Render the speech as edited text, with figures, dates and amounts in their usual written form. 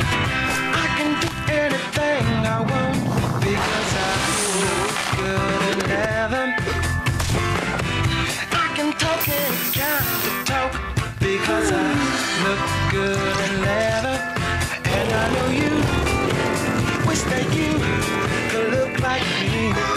I can do anything I want because I look good in leather. I can talk any kind of talk because I look good in leather. And I know you wish that you could look like me.